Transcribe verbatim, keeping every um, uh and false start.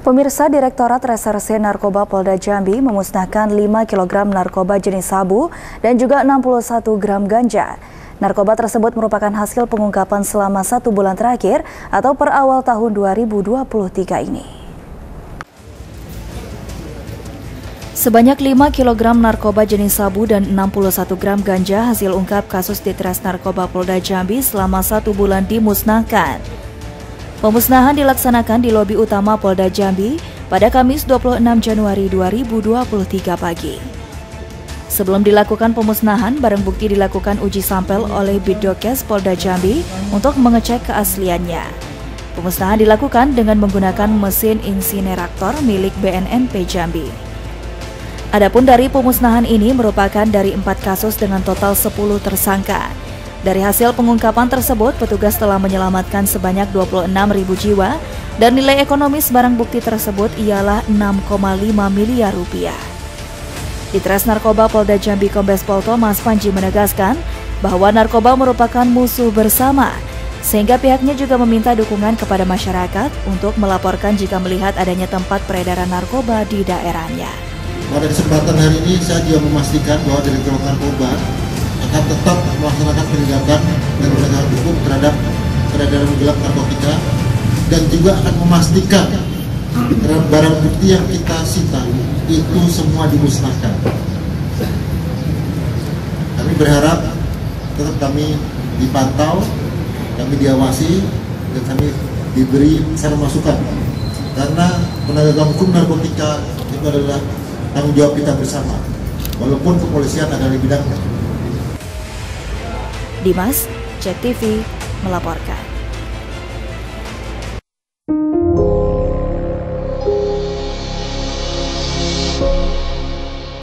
Pemirsa, Direktorat Reserse Narkoba Polda Jambi memusnahkan lima kilogram narkoba jenis sabu dan juga enam puluh satu gram ganja. Narkoba tersebut merupakan hasil pengungkapan selama satu bulan terakhir atau per awal tahun dua ribu dua puluh tiga ini. Sebanyak lima kilogram narkoba jenis sabu dan enam puluh satu gram ganja hasil ungkap kasus Ditres Narkoba Polda Jambi selama satu bulan dimusnahkan. Pemusnahan dilaksanakan di lobi utama Polda Jambi pada Kamis dua puluh enam Januari dua ribu dua puluh tiga pagi. Sebelum dilakukan pemusnahan, barang bukti dilakukan uji sampel oleh Bidokes Polda Jambi untuk mengecek keasliannya. Pemusnahan dilakukan dengan menggunakan mesin insinerator milik B N N P Jambi. Adapun dari pemusnahan ini merupakan dari empat kasus dengan total sepuluh tersangka. Dari hasil pengungkapan tersebut, petugas telah menyelamatkan sebanyak dua puluh enam ribu jiwa dan nilai ekonomis barang bukti tersebut ialah enam koma lima miliar rupiah. Ditres Narkoba Polda Jambi Kombes Pol Thomas Panji menegaskan bahwa narkoba merupakan musuh bersama, sehingga pihaknya juga meminta dukungan kepada masyarakat untuk melaporkan jika melihat adanya tempat peredaran narkoba di daerahnya. Pada kesempatan hari ini saya juga memastikan bahwa Direktorat Narkoba akan tetap melaksanakan penindakan dan penegakan hukum terhadap peredaran gelap narkotika dan juga akan memastikan barang bukti yang kita sita itu semua dimusnahkan. Kami berharap tetap kami dipantau, kami diawasi, dan kami diberi saran masukan karena penegakan hukum narkotika itu adalah tanggung jawab kita bersama, walaupun kepolisian ada di bidangnya. Dimas, Cek T V, melaporkan.